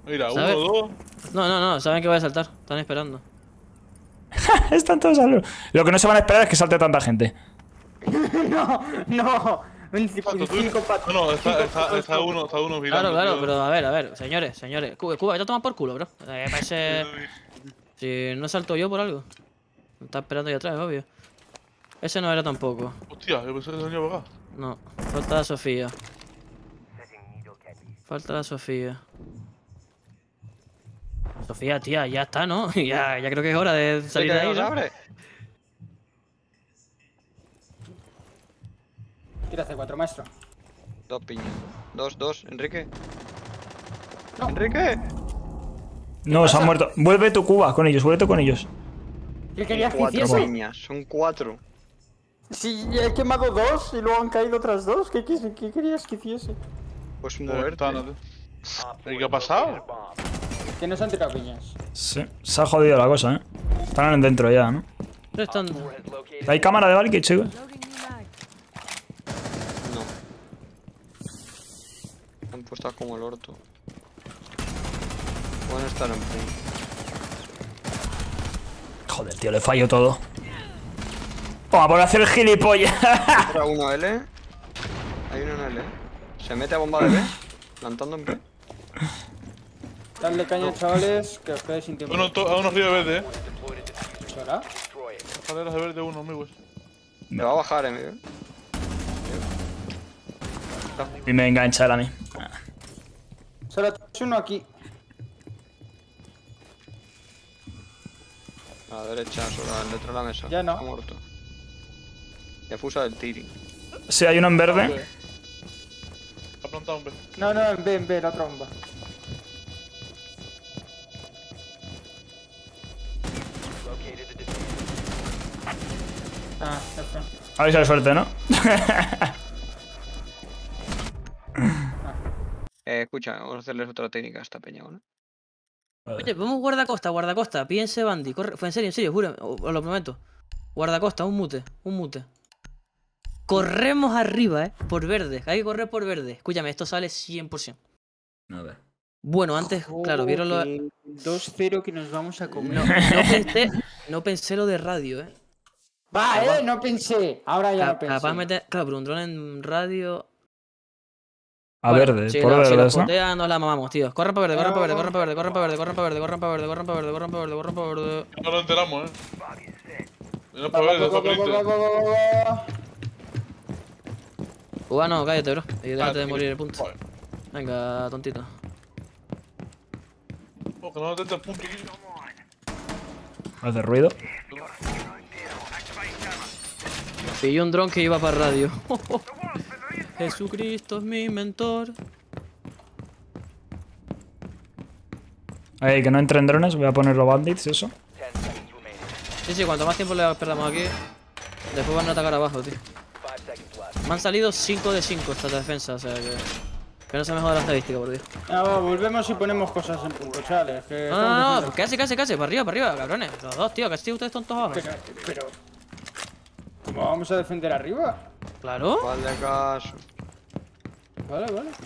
Mira, ¿Sabe? 1, 2. No, saben que voy a saltar. Están esperando. Están todos a lo que no se van a esperar es que salte tanta gente. No. ¿Cuánto tú? Cinco patos. No, está uno mirando. Claro, tío. pero a ver, señores. Cuba, vete a tomar por culo, bro. Parece... Si no salto yo por algo. Me está esperando ahí atrás, obvio. Ese no era tampoco. Hostia, yo pensé que se venía para acá. No, falta la Sofía. Falta la Sofía. Sofía, tía, ya está, ¿no? Ya creo que es hora de salir de ahí, ¿no? Tira C4, maestro. Dos piñas. Dos, Enrique. No. ¡Enrique! No, se han muerto. Vuelve tu Cuba con ellos, vuélvete con ellos. ¿Qué querías que Cuatro hiciese? piñas, son 4. Si he quemado 2 y luego han caído otras 2, ¿qué querías que hiciese? Pues muerte. ¿Y qué ha pasado? Que nos han tirado piñas. Sí, se ha jodido la cosa, Están dentro ya, ¿no? ¿Dónde están? ¿Hay cámara de Valky, chicos? No. Han puesto como el orto. Pueden estar en punto. Joder, tío, le fallo todo. Vamos, por hacer el gilipollas. Entra uno L. Hay uno en L. Se mete a bomba de B. Plantando en B. Dadle caña, chavales, que os quedéis sin tiempo. Uno arriba de verde, ¿Será? Escaleras de verde, uno, amigos. Me va a bajar, Miguel. Y me engancha él a mí. Solo tienes uno aquí. A la derecha, sobre el detrás de la mesa. Ya no. Está muerto. Defusa del tiri. Sí, hay uno en verde. Ha plantado un B. No, en B, la otra bomba. Ah, ya está. A ver si hay suerte, ¿no? Escucha, vamos a hacerles otra técnica a esta peña, ¿no? Oye, vamos guardacosta. Pídense Bandy. Corre, fue en serio, juro, os lo prometo. Guardacosta, un mute. Corremos arriba, por verde. Hay que correr por verde. Escúchame, esto sale 100%. A ver. Bueno, antes, claro, vieron lo... 2-0 que nos vamos a comer. No pensé lo de radio, Va, no pensé. Ahora ya lo pensé. Capaz meter... Claro, pero un dron en radio... A Bueno, verde, si por si verde, lo ¿no? potea, nos la mamamos, tío. Corran para verde. No lo enteramos, Mira para verde, está pendiente. Cubano, cállate, bro. Y déjate de tío. morir el punto. Joder. Venga, tontito. Que no detecta el punto aquí. Hace ruido. Pillé un dron que iba para radio. Jesucristo es mi mentor. Que no entren drones, voy a poner los bandits, eso. Sí, cuanto más tiempo le perdamos aquí, después van a atacar abajo, tío. Me han salido 5 de 5 esta defensa, o sea que no se me joda la estadística, por Dios. Va, volvemos y ponemos cosas en punto, chavales. Que No, casi, para arriba, cabrones. Los dos, tío, casi ustedes tontos abajo. Pero... ¿Cómo vamos a defender arriba? Claro. Vale, caso. Vale.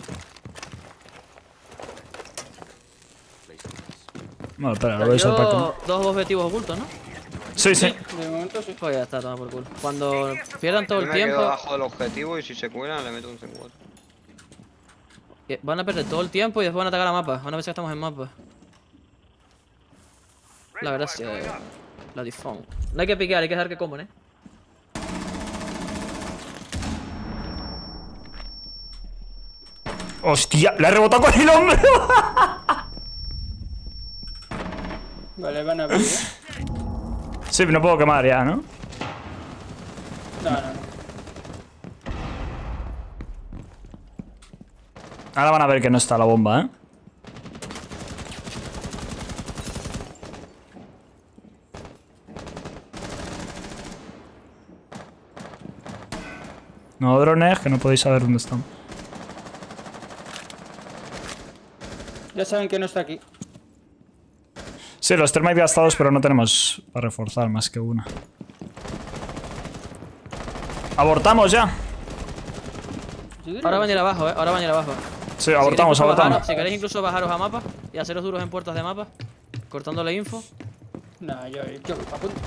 Bueno, espera, lo voy a usar para Dos objetivos ocultos, ¿no? Sí. De momento sí. Pues ya está, toma por culo. Cuando pierdan todo Yo el me quedo tiempo, debajo del objetivo y si se cuelan le meto un C4. van a perder todo el tiempo y después van a atacar a mapas. Van a ver si estamos en mapas. La gracia de la difón. No hay que piquear, hay que dejar que coman, ¡Hostia! ¡Le ha rebotado con el hombro! Vale, van a abrir. Sí, pero no puedo quemar ya, ¿no? No. Ahora van a ver que no está la bomba, No drones, que no podéis saber dónde están. Ya saben que no está aquí. Sí, los termites gastados, pero no tenemos para reforzar más que una. ¡Abortamos ya! Ahora van a ir abajo, ahora van a ir abajo. Sí, abortamos, Si queréis, abortamos. si queréis incluso bajaros a mapa y haceros duros en puertas de mapa, cortándole info. Nah, yo apunto.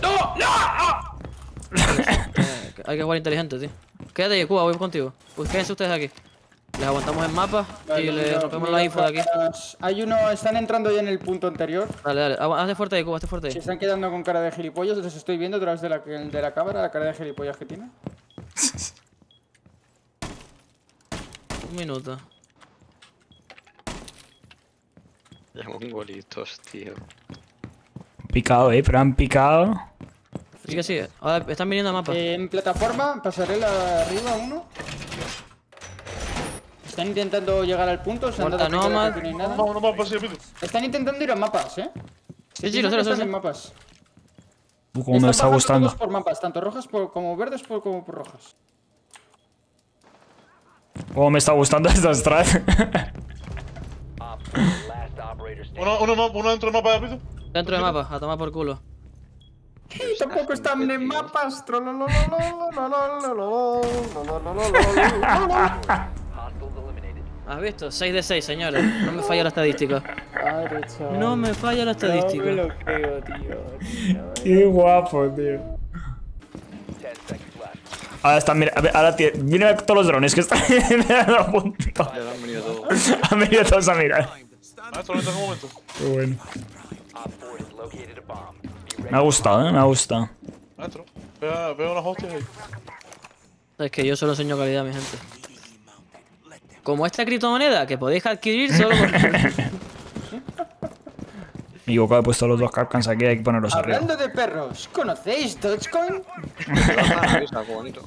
Hay que jugar inteligente, tío. Quédate ahí, Cuba, voy contigo. Pues quédense ustedes aquí. Les aguantamos en mapa y les rompemos la info de aquí. Hay uno, están entrando ya en el punto anterior. Dale, dale. Hazte fuerte ahí, Cuba, hazte fuerte Se ahí. están quedando con cara de gilipollas, los estoy viendo a través de la cámara, la cara de gilipollas que tiene. Un minuto. Ya mongolitos, tío. Picado, pero han picado. Sigue, sigue. Ahora están viniendo a mapa. En plataforma, pasarela arriba uno. Están intentando llegar al punto, se han dado Muerta cuenta de Nomad. que no hay nada. Vamos, no vamos, rápido. Están intentando ir a mapas, Sí, sí, lo sé, lo sé. Están en mapas. Como me Están está bajando gustando. todos por mapas, tanto rojas como verdes como por rojas. Como me está gustando esta strat. Uno dentro del mapa, rápido. Dentro de mapa, a tomar por culo. Tampoco están en mapas. ¿Has visto? 6 de 6, señores. No me falla la estadística. No me falla la estadística. No me lo creo, tío. Qué guapo, tío. Ahora están, mira, ahora mira todos los drones que están a punto. Ya han venido todos. Han venido todos a mirar. Maestro, ahorita en un momento. Qué bueno. Me ha gustado, me ha gustado. Maestro, veo unas hostias ahí. Es que yo solo enseño calidad, mi gente. Como esta criptomoneda que podéis adquirir solo por... Me equivoco, he puesto los dos capcans aquí, hay que ponerlos arriba. Hablando de perros, ¿conocéis Dogecoin? Qué bonito.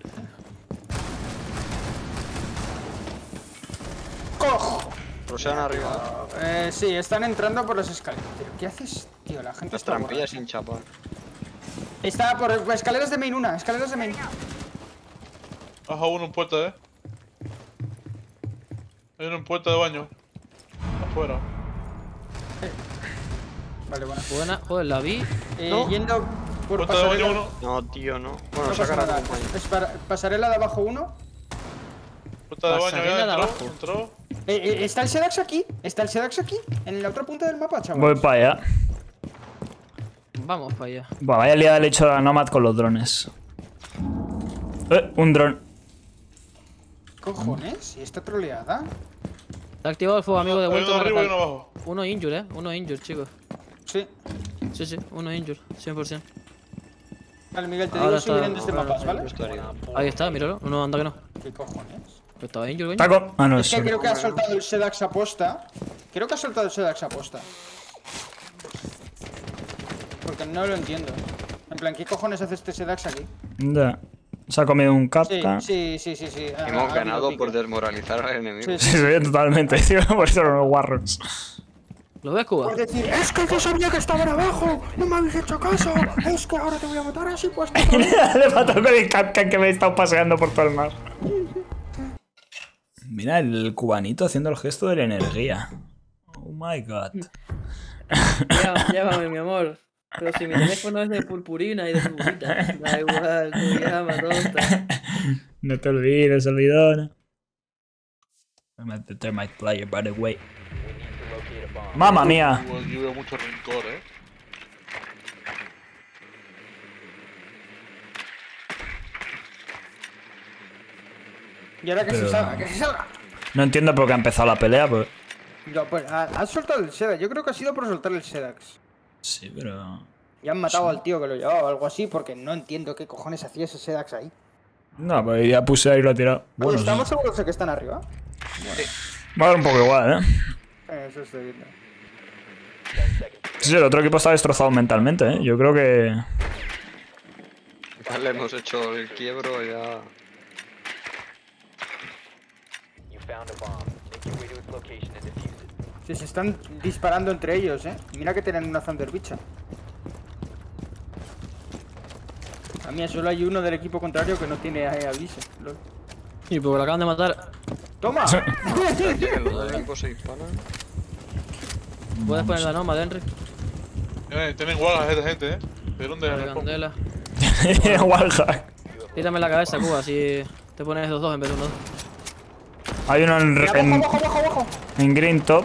¡Cojo! Rosean arriba. Sí, están entrando por las escaleras. ¿Pero qué haces, tío? La gente Las está trampillas borracha. sin chapa. Está por escaleras de main una, escaleras de main. Baja uno en puerta, Hay uno en puerta de baño. Afuera. Vale, bueno. Buena, joder, la vi. Yendo por Puerta de baño pasarela. uno. No, tío, no. Bueno, No pasa saca la nada. compañía. Es pasarela de abajo uno. Puerta de baño, Pasarela ya de entró. abajo. Entró. Está el Sedax aquí. Está el Sedax aquí. En la otra punta del mapa, chaval. Voy para allá. Vamos para allá. Buah, vaya liada el hecho de la Nomad con los drones. Un dron. Cojones, ¿y esta troleada? Se ha activado el fuego amigo de Hay vuelta uno para arriba y tal. uno abajo. Uno injure, uno injure, chicos. Sí. Sí, sí, uno injure, 100%. Vale, Miguel, te Ahora digo si está- vienen desde mapas, ¿vale? Ahí está, míralo. No, anda que no. ¿Qué cojones? Pero estaba injure, coño. Taco. Ah, no, Es que sorry. creo que ha soltado el Sedax aposta. Creo que ha soltado el Sedax aposta. Porque no lo entiendo. En plan, ¿qué cojones hace este Sedax aquí? Ya. Se ha comido un Sí, capca. sí. Hemos ganado por desmoralizar al enemigo. Sí, Sí, sí, totalmente, tío. Por eso son los guarros. ¿Lo ves, Cuba? Por decir, es que yo sabía que estaban abajo, no me habéis hecho caso, es que ahora te voy a matar así pues. Le mató con el capcan que me he estado paseando por todo el mar. Mira el cubanito haciendo el gesto de la energía. Oh my god. Llámame, mi amor. Pero si mi teléfono es de purpurina y de figurita. Da igual, tú llama, tonta. No te olvides, olvidona. I'm at the Termite player, by the way. Mamma mía. Yo veo mucho rencor, Y ahora que se salga, que se salga. No entiendo por qué ha empezado la pelea, pues. No, pues has soltado el Sedax, yo creo que ha sido por soltar el Sedax. Sí, pero. Y han matado al tío que lo llevaba o algo así, porque no entiendo qué cojones hacía ese Sedax ahí. No, pues ya puse ahí y lo he tirado. Oye, Bueno, ¿estamos seguros de que están arriba? va a dar un poco igual, Eso estoy viendo. Sí, el otro equipo está destrozado mentalmente, Yo creo que. Ya le hemos hecho el quiebro, ya. Sí, se están disparando entre ellos, Mira que tienen una Thunder Bicha. A mí solo hay uno del equipo contrario que no tiene avise. Lol. Y porque lo acaban de matar. ¡Toma! En los dos equipos se disparan. Puedes poner la Nomad, Henry. Tienen guagas esta gente, ¿De dónde La es? candela. Wallhack. Tírame la cabeza, Cuba, así te pones 2-2 en vez de 1-2. Hay uno en green top.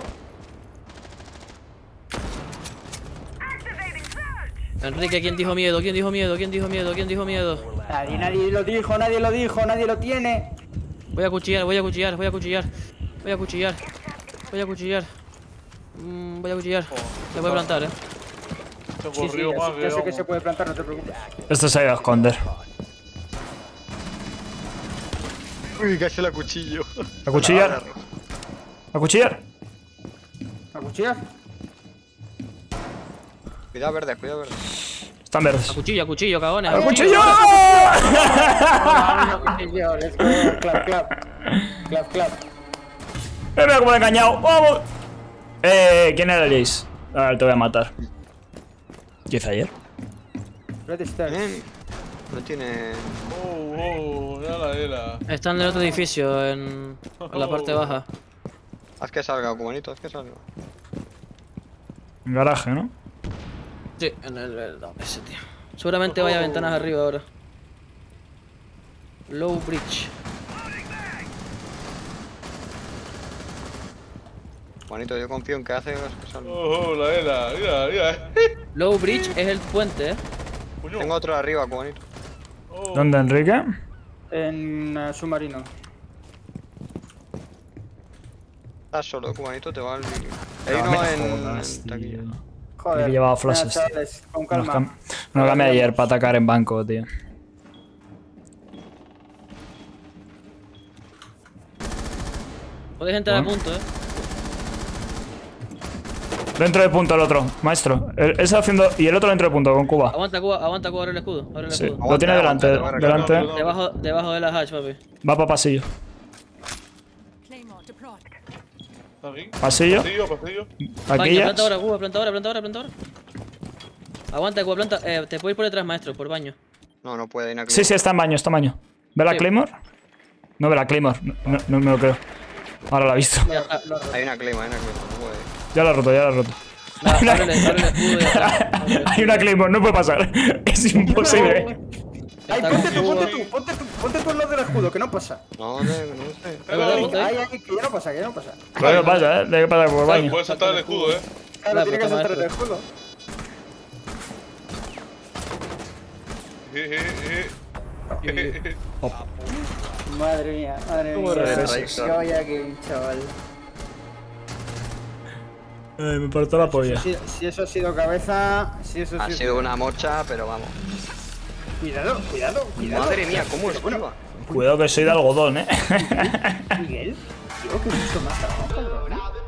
Enrique, ¿quién dijo miedo? ¿Quién dijo miedo? ¿Quién dijo miedo? ¿Quién dijo miedo? Nadie lo dijo, nadie lo dijo, nadie lo tiene. Voy a cuchillar, voy a cuchillar, voy a cuchillar. Voy a cuchillar. Voy a cuchillar. Voy a cuchillar. Se puede plantar, Se Sí, corrió más ya sé que vamos. se puede plantar, no te preocupes. Este se ha ido a esconder. Uy, casi la cuchillo. A cuchillar. A cuchillar. ¿A cuchillas? Cuidado verde, cuidado verde. Están verdes. A cuchillo, cagones. ¡A cuchillo! Cuchillo, let's go. Clap, clap. Clap, clap. Mira cómo le he engañado. ¡Vamos! ¿Quién era el Jace? Ahora te voy a matar. ¿Qué hice ayer? Red stairs. No tiene... Ya la era. Está en el otro edificio, en la parte baja. Haz que salga, bonito, haz que salga. En garaje, ¿no? Sí, en el no, ese tío. Seguramente vaya a ventanas arriba ahora. Low bridge. Bonito, yo confío en que hace que salga. La era. Mira. Low bridge es el puente, Puño. Tengo otro arriba, bonito. ¿Dónde, Enrique? En submarino. Estás solo, bonito, te va al vídeo. Hay No, uno me en jodas, taquilla. tío. Joder. Que llevaba venga, flashes, tío. chavales, con calma. No cambié ayer para atacar en banco, tío. Podéis entrar a punto, Dentro de punto el otro, maestro. Ese haciendo. Y el otro dentro de punto, con Cuba. Aguanta Cuba, abre el escudo. Abre el Sí, escudo. lo tiene delante. Aguanta, Delante. Debajo de la hatch, papi. Va para pasillo. ¿Está aquí? Pasillo. Pasillo. Aquí Baño, ya. planta ahora, Cuba, planta ahora. Aguanta, Cuba, planta. Te puedes ir por detrás, maestro, por baño. No puede ir a Sí, está en baño, está en baño. ¿Ve la Sí. Claymore? No ve la Claymore. No me lo creo. Ahora la he visto. Ya está. Hay una claima, no puede. Ya la he roto, ya la he roto. Abre el escudo y ya está. Hay una Claymore, no puede pasar. Es imposible. Ay, ponte tú al lado del escudo, que no pasa. No sé. ¿Es verdad, ponte ahí? Ay, que ya no pasa, que ya no pasa. Pero no pasa, ¿eh? Tiene que pasar por el baño. Puedes saltar el escudo, Claro, Vale, tiene que pues toma saltar el esto. escudo. Madre mía, madre mía. regresas? Yo ya que chaval. Me partó la polla. Si eso ha sido cabeza, si eso Ha sido una mocha, pero vamos. Cuidado. Madre mía, ¿cómo esquiva? Cuidado que soy de algodón, Miguel, digo que mucho más trabajo, cabrón.